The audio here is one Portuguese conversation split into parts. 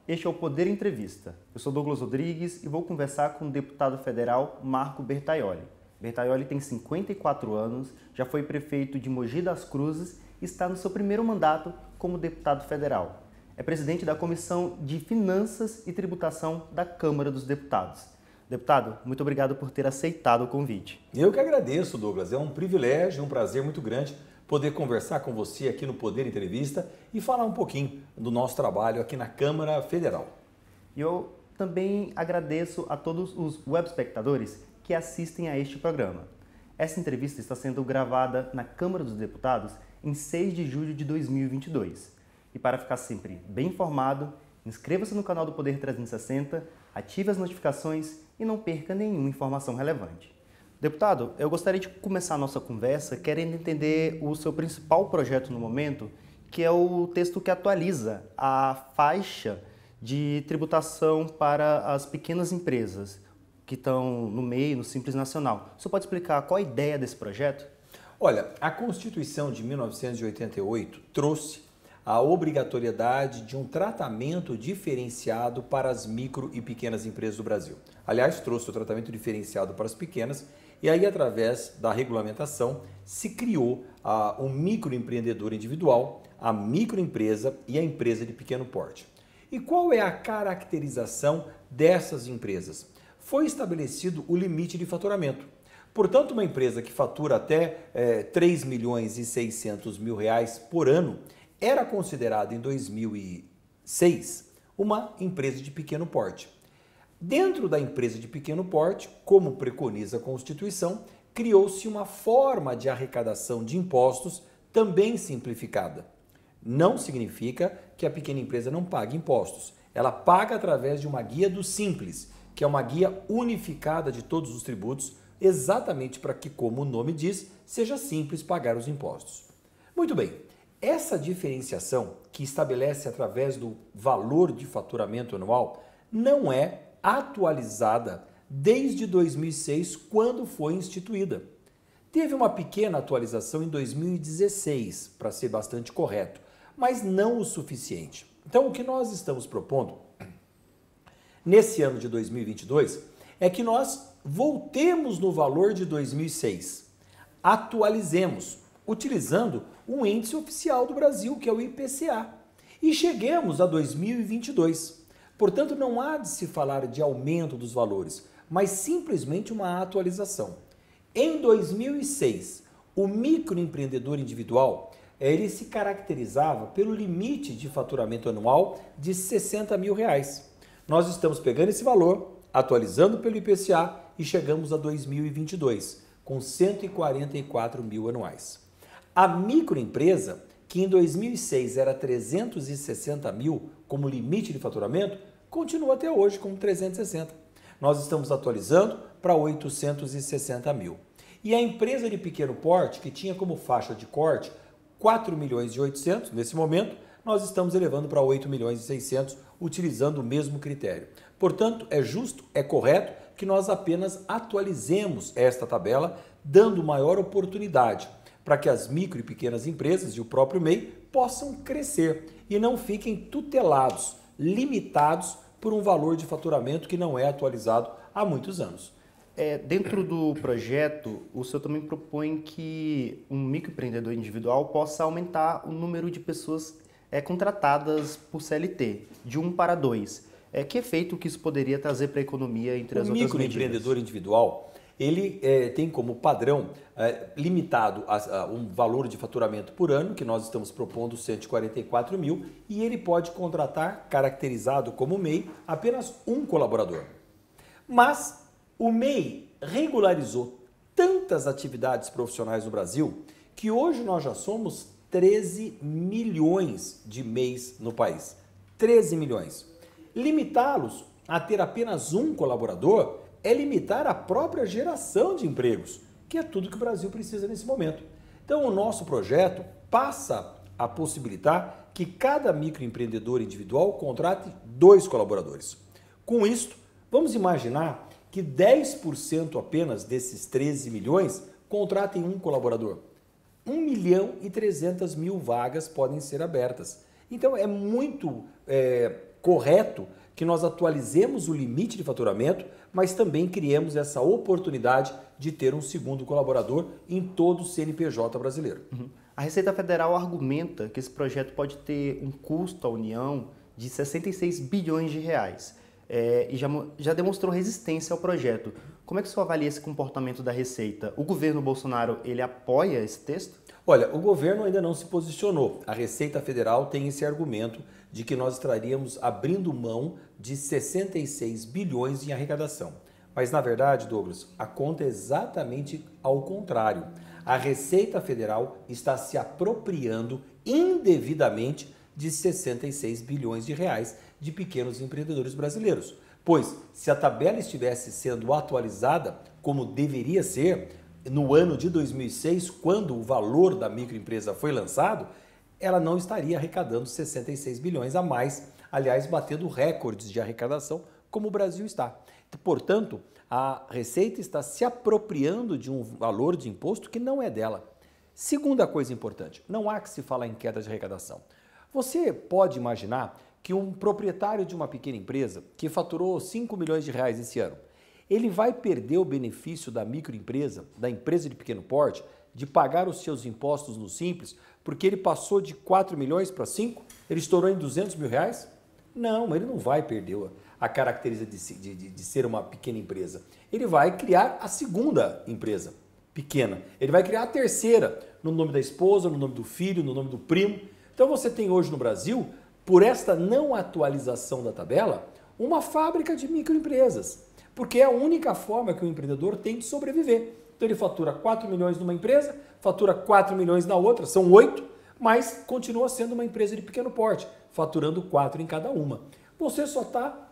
Este é o Poder Entrevista. Eu sou Douglas Rodrigues e vou conversar com o deputado federal Marco Bertaioli. Bertaioli tem 54 anos, já foi prefeito de Mogi das Cruzes e está no seu primeiro mandato como deputado federal. É presidente da Comissão de Finanças e Tributação da Câmara dos Deputados. Deputado, muito obrigado por ter aceitado o convite. Eu que agradeço, Douglas. É um privilégio, um prazer muito grande poder conversar com você aqui no Poder Entrevista e falar um pouquinho do nosso trabalho aqui na Câmara Federal. E eu também agradeço a todos os web espectadores que assistem a este programa. Essa entrevista está sendo gravada na Câmara dos Deputados em 6 de julho de 2022. E para ficar sempre bem informado, inscreva-se no canal do Poder 360, ative as notificações e não perca nenhuma informação relevante. Deputado, eu gostaria de começar a nossa conversa querendo entender o seu principal projeto no momento, que é o texto que atualiza a faixa de tributação para as pequenas empresas que estão no MEI, no Simples Nacional. O senhor pode explicar qual a ideia desse projeto? Olha, a Constituição de 1988 trouxe a obrigatoriedade de um tratamento diferenciado para as micro e pequenas empresas do Brasil. Aliás, trouxe o tratamento diferenciado para as pequenas e aí, através da regulamentação, se criou o microempreendedor individual, a microempresa e a empresa de pequeno porte. E qual é a caracterização dessas empresas? Foi estabelecido o limite de faturamento. Portanto, uma empresa que fatura até 3 milhões e 600 mil reais por ano era considerada em 2006 uma empresa de pequeno porte. Dentro da empresa de pequeno porte, como preconiza a Constituição, criou-se uma forma de arrecadação de impostos também simplificada. Não significa que a pequena empresa não pague impostos. Ela paga através de uma guia do Simples, que é uma guia unificada de todos os tributos, exatamente para que, como o nome diz, seja simples pagar os impostos. Muito bem, essa diferenciação que estabelece através do valor de faturamento anual não é atualizada desde 2006, quando foi instituída. Teve uma pequena atualização em 2016, para ser bastante correto, mas não o suficiente. Então, o que nós estamos propondo nesse ano de 2022 é que nós voltemos no valor de 2006, atualizemos, utilizando um índice oficial do Brasil, que é o IPCA, e cheguemos a 2022. Portanto, não há de se falar de aumento dos valores, mas simplesmente uma atualização. Em 2006, o microempreendedor individual, ele se caracterizava pelo limite de faturamento anual de 60 mil reais. Nós estamos pegando esse valor, atualizando pelo IPCA e chegamos a 2022, com 144 mil anuais. A microempresa, que em 2006 era 360 mil como limite de faturamento, continua até hoje com 360. Nós estamos atualizando para 860 mil. E a empresa de pequeno porte, que tinha como faixa de corte 4 milhões e 800, nesse momento, nós estamos elevando para 8 milhões e 600, utilizando o mesmo critério. Portanto, é justo, é correto que nós apenas atualizemos esta tabela, dando maior oportunidade para que as micro e pequenas empresas e o próprio MEI possam crescer e não fiquem tutelados, limitados por um valor de faturamento que não é atualizado há muitos anos. Dentro do projeto, o senhor também propõe que um microempreendedor individual possa aumentar o número de pessoas contratadas por CLT, de 1 para 2. Que efeito que isso poderia trazer para a economia entre as outras medidas? O microempreendedor individual, ele tem como padrão limitado a um valor de faturamento por ano, que nós estamos propondo 144 mil, e ele pode contratar, caracterizado como MEI, apenas um colaborador. Mas o MEI regularizou tantas atividades profissionais no Brasil que hoje nós já somos 13 milhões de MEIs no país. 13 milhões. Limitá-los a ter apenas um colaborador é limitar a própria geração de empregos, que é tudo que o Brasil precisa nesse momento. Então, o nosso projeto passa a possibilitar que cada microempreendedor individual contrate 2 colaboradores. Com isto, vamos imaginar que 10% apenas desses 13 milhões contratem um colaborador. 1 milhão e 300 mil vagas podem ser abertas. Então, é muito correto que nós atualizemos o limite de faturamento, mas também criemos essa oportunidade de ter um segundo colaborador em todo o CNPJ brasileiro. A Receita Federal argumenta que esse projeto pode ter um custo à União de 66 bilhões de reais e já demonstrou resistência ao projeto. Como é que o senhor avalia esse comportamento da Receita? O governo Bolsonaro, ele apoia esse texto? Olha, o governo ainda não se posicionou. A Receita Federal tem esse argumento de que nós estaríamos abrindo mão de 66 bilhões em arrecadação. Mas, na verdade, Douglas, a conta é exatamente ao contrário. A Receita Federal está se apropriando indevidamente de 66 bilhões de reais de pequenos empreendedores brasileiros. Pois, se a tabela estivesse sendo atualizada como deveria ser, no ano de 2006, quando o valor da microempresa foi lançado, ela não estaria arrecadando 66 bilhões a mais, aliás, batendo recordes de arrecadação, como o Brasil está. Portanto, a Receita está se apropriando de um valor de imposto que não é dela. Segunda coisa importante, não há que se falar em queda de arrecadação. Você pode imaginar que um proprietário de uma pequena empresa que faturou 5 milhões de reais esse ano, ele vai perder o benefício da microempresa, da empresa de pequeno porte, de pagar os seus impostos no Simples, porque ele passou de 4 milhões para 5? Ele estourou em 200 mil reais? Não, ele não vai perder a característica de ser uma pequena empresa. Ele vai criar a segunda empresa pequena. Ele vai criar a terceira, no nome da esposa, no nome do filho, no nome do primo. Então você tem hoje no Brasil, por esta não atualização da tabela, uma fábrica de microempresas. Porque é a única forma que o empreendedor tem de sobreviver. Então ele fatura 4 milhões numa empresa, fatura 4 milhões na outra, são 8, mas continua sendo uma empresa de pequeno porte, faturando 4 em cada uma. Você só está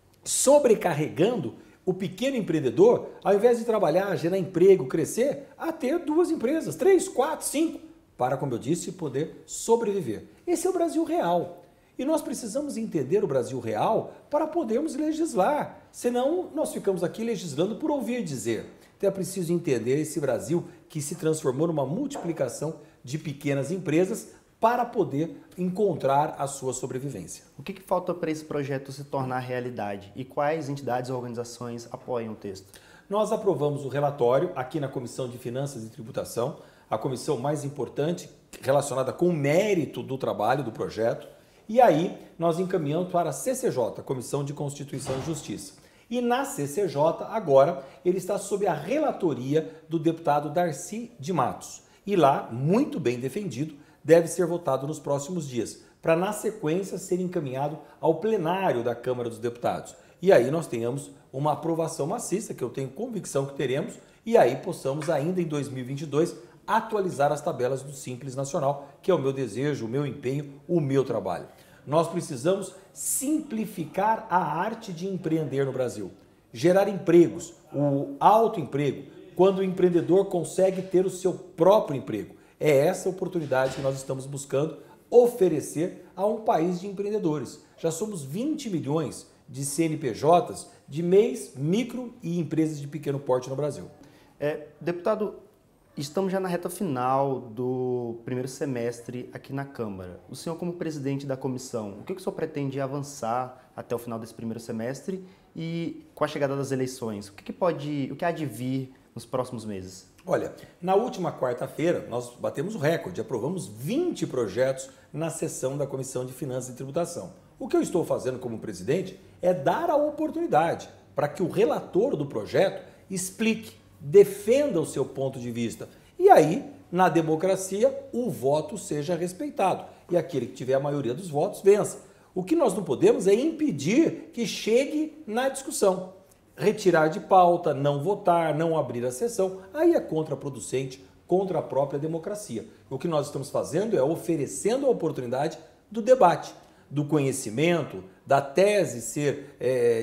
sobrecarregando o pequeno empreendedor, ao invés de trabalhar, gerar emprego, crescer, a ter 2 empresas, 3, 4, 5, para, como eu disse, poder sobreviver. Esse é o Brasil real. E nós precisamos entender o Brasil real para podermos legislar. Senão, nós ficamos aqui legislando por ouvir dizer. Então é preciso entender esse Brasil que se transformou numa multiplicação de pequenas empresas para poder encontrar a sua sobrevivência. O que falta para esse projeto se tornar realidade? E quais entidades ou organizações apoiam o texto? Nós aprovamos o relatório aqui na Comissão de Finanças e Tributação, a comissão mais importante relacionada com o mérito do trabalho do projeto. E aí nós encaminhamos para a CCJ, Comissão de Constituição e Justiça. E na CCJ, agora, ele está sob a relatoria do deputado Darcy de Matos. E lá, muito bem defendido, deve ser votado nos próximos dias, para na sequência ser encaminhado ao plenário da Câmara dos Deputados. E aí nós tenhamos uma aprovação maciça, que eu tenho convicção que teremos, e aí possamos ainda em 2022 atualizar as tabelas do Simples Nacional, que é o meu desejo, o meu empenho, o meu trabalho. Nós precisamos simplificar a arte de empreender no Brasil, gerar empregos, o autoemprego, quando o empreendedor consegue ter o seu próprio emprego. É essa oportunidade que nós estamos buscando oferecer a um país de empreendedores. Já somos 20 milhões de CNPJs, de MEIs, micro e empresas de pequeno porte no Brasil. Deputado, estamos já na reta final do primeiro semestre aqui na Câmara. O senhor, como presidente da comissão, o que o senhor pretende avançar até o final desse primeiro semestre e com a chegada das eleições? O que há de vir nos próximos meses? Olha, na última quarta-feira nós batemos o recorde, aprovamos 20 projetos na sessão da Comissão de Finanças e Tributação. O que eu estou fazendo como presidente é dar a oportunidade para que o relator do projeto explique, defenda o seu ponto de vista. E aí, na democracia, o voto seja respeitado. E aquele que tiver a maioria dos votos vença. O que nós não podemos é impedir que chegue na discussão. Retirar de pauta, não votar, não abrir a sessão, aí é contraproducente, contra a própria democracia. O que nós estamos fazendo é oferecendo a oportunidade do debate, do conhecimento, da tese ser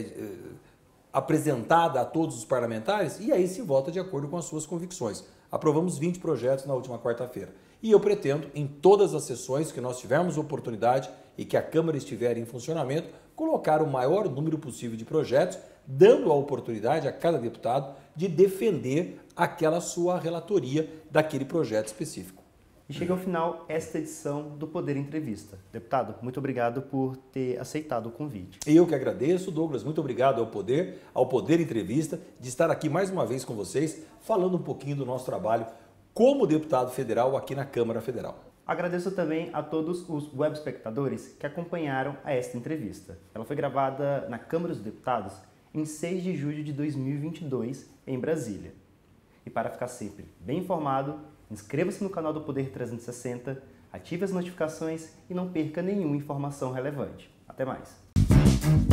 apresentada a todos os parlamentares e aí se vota de acordo com as suas convicções. Aprovamos 20 projetos na última quarta-feira. E eu pretendo, em todas as sessões que nós tivermos oportunidade e que a Câmara estiver em funcionamento, colocar o maior número possível de projetos, dando a oportunidade a cada deputado de defender aquela sua relatoria daquele projeto específico. E chega ao final esta edição do Poder Entrevista. Deputado, muito obrigado por ter aceitado o convite. Eu que agradeço, Douglas, muito obrigado ao Poder Entrevista, de estar aqui mais uma vez com vocês, falando um pouquinho do nosso trabalho como deputado federal aqui na Câmara Federal. Agradeço também a todos os web espectadores que acompanharam a esta entrevista. Ela foi gravada na Câmara dos Deputados em 6 de julho de 2022, em Brasília. E para ficar sempre bem informado, inscreva-se no canal do Poder 360, ative as notificações e não perca nenhuma informação relevante. Até mais!